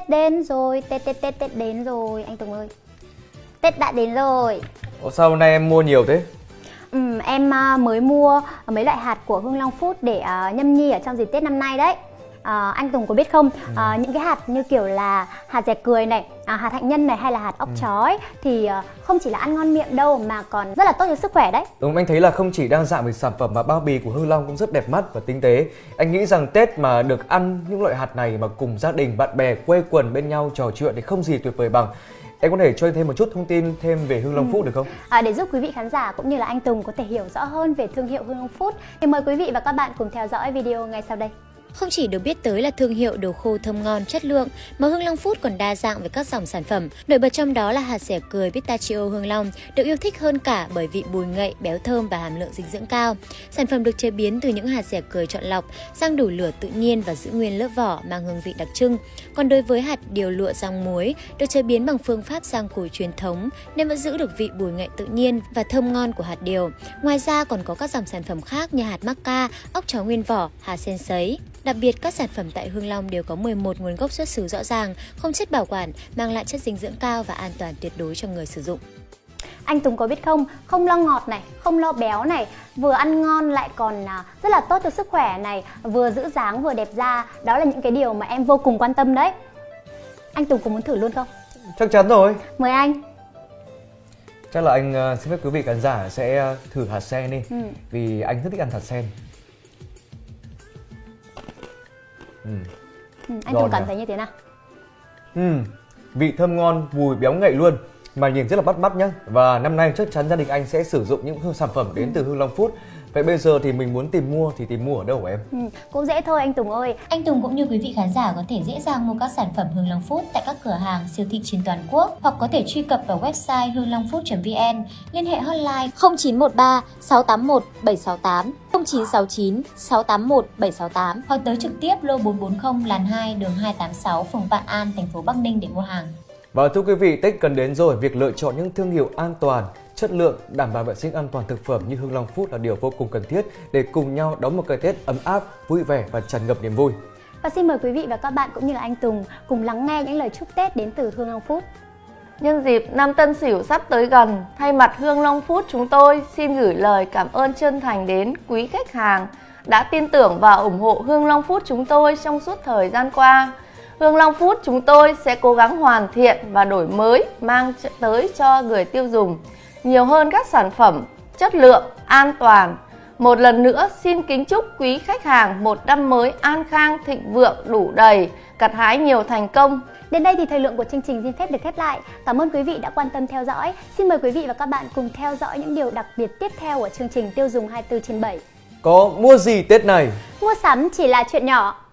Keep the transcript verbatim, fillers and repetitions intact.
Tết đến rồi, Tết Tết Tết Tết đến rồi anh Tùng ơi. Tết đã đến rồi. Ủa sao hôm nay em mua nhiều thế? Ừ, em uh, mới mua mấy loại hạt của Hương Long Food để uh, nhâm nhi ở trong dịp Tết năm nay đấy. À, anh Tùng có biết không, ừ. à, những cái hạt như kiểu là hạt dẻ cười này, à, hạt hạnh nhân này hay là hạt óc ừ. chó ấy, thì uh, không chỉ là ăn ngon miệng đâu mà còn rất là tốt cho sức khỏe đấy. Đúng, anh thấy là không chỉ đa dạng về sản phẩm mà bao bì của Hương Long cũng rất đẹp mắt và tinh tế. Anh nghĩ rằng Tết mà được ăn những loại hạt này mà cùng gia đình, bạn bè, quây quần bên nhau trò chuyện thì không gì tuyệt vời bằng. Em có thể cho em thêm một chút thông tin thêm về Hương Long ừ. Food được không? À, để giúp quý vị khán giả cũng như là anh Tùng có thể hiểu rõ hơn về thương hiệu Hương Long Food thì mời quý vị và các bạn cùng theo dõi video ngay sau đây. Không chỉ được biết tới là thương hiệu đồ khô thơm ngon, chất lượng, mà Hương Long Food còn đa dạng về các dòng sản phẩm. Nổi bật trong đó là hạt dẻ cười pistachio Hương Long, được yêu thích hơn cả bởi vị bùi ngậy, béo thơm và hàm lượng dinh dưỡng cao. Sản phẩm được chế biến từ những hạt dẻ cười chọn lọc, rang đủ lửa tự nhiên và giữ nguyên lớp vỏ, mang hương vị đặc trưng. Còn đối với hạt điều lụa rang muối, được chế biến bằng phương pháp rang củi truyền thống nên vẫn giữ được vị bùi ngậy tự nhiên và thơm ngon của hạt điều. Ngoài ra còn có các dòng sản phẩm khác như hạt mắc ca, óc chó nguyên vỏ, hạt sen sấy. Đặc biệt, các sản phẩm tại Hương Long đều có mười một nguồn gốc xuất xứ rõ ràng, không chất bảo quản, mang lại chất dinh dưỡng cao và an toàn tuyệt đối cho người sử dụng. Anh Tùng có biết không, không lo ngọt này, không lo béo này, vừa ăn ngon lại còn rất là tốt cho sức khỏe này, vừa giữ dáng vừa đẹp da, đó là những cái điều mà em vô cùng quan tâm đấy. Anh Tùng có muốn thử luôn không? Chắc chắn rồi. Mời anh. Chắc là anh uh, xin phép quý vị khán giả sẽ uh, thử hạt sen đi, ừ. vì anh rất thích ăn hạt sen. Ừ. Ừ, anh Tùng cảm thấy như thế nào? Ừ, vị thơm ngon, mùi béo ngậy luôn, mà nhìn rất là bắt mắt nhá. Và năm nay chắc chắn gia đình anh sẽ sử dụng những sản phẩm đến ừ. từ Hương Long Food. Vậy bây giờ thì mình muốn tìm mua thì tìm mua ở đâu hả em? Ừ, cũng dễ thôi anh Tùng ơi. Anh Tùng cũng như quý vị khán giả có thể dễ dàng mua các sản phẩm Hương Long Food tại các cửa hàng, siêu thị trên toàn quốc, hoặc có thể truy cập vào website hương long food chấm vn, liên hệ hotline không chín một ba sáu tám một bảy sáu tám, không chín sáu chín sáu tám một bảy sáu tám, hoặc tới trực tiếp lô bốn bốn không làn hai đường hai tám sáu phường Vạn An, thành phố Bắc Ninh để mua hàng. Và thưa quý vị, Tết gần đến rồi, việc lựa chọn những thương hiệu an toàn, chất lượng, đảm bảo vệ sinh an toàn thực phẩm như Hương Long Food là điều vô cùng cần thiết để cùng nhau đón một cái Tết ấm áp, vui vẻ và tràn ngập niềm vui. Và xin mời quý vị và các bạn cũng như là anh Tùng cùng lắng nghe những lời chúc Tết đến từ Hương Long Food. Nhân dịp năm Tân Sửu sắp tới gần, thay mặt Hương Long Food chúng tôi xin gửi lời cảm ơn chân thành đến quý khách hàng đã tin tưởng và ủng hộ Hương Long Food chúng tôi trong suốt thời gian qua. Hương Long Food chúng tôi sẽ cố gắng hoàn thiện và đổi mới, mang tới cho người tiêu dùng nhiều hơn các sản phẩm, chất lượng, an toàn. Một lần nữa xin kính chúc quý khách hàng một năm mới an khang, thịnh vượng, đủ đầy, gặt hái nhiều thành công. Đến đây thì thời lượng của chương trình xin phép được khép lại. Cảm ơn quý vị đã quan tâm theo dõi. Xin mời quý vị và các bạn cùng theo dõi những điều đặc biệt tiếp theo của chương trình Tiêu dùng hai mươi tư trên bảy. Có mua gì Tết này? Mua sắm chỉ là chuyện nhỏ.